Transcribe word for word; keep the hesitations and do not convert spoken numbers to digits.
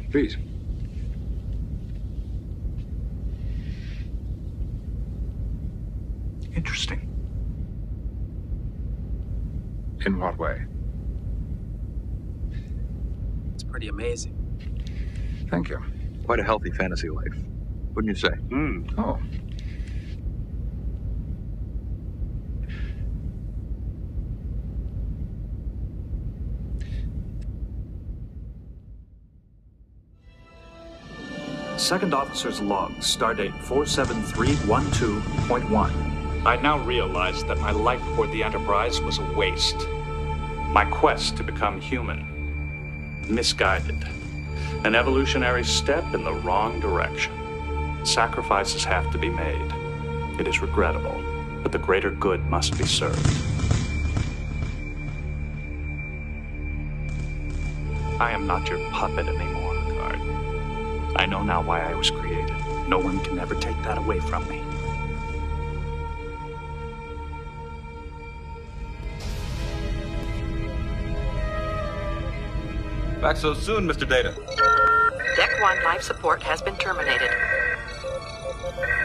Please. Interesting. In what way? It's pretty amazing. Thank you. Quite a healthy fantasy life, wouldn't you say? Hmm. Oh. Second Officer's Log, Stardate four seven three one two point one. I now realize that my life aboard the Enterprise was a waste. My quest to become human, misguided. An evolutionary step in the wrong direction. Sacrifices have to be made. It is regrettable, but the greater good must be served. I am not your puppet anymore, Picard. I know now why I was created. No one can ever take that away from me. Back so soon, Mister Data. Deck one life support has been terminated.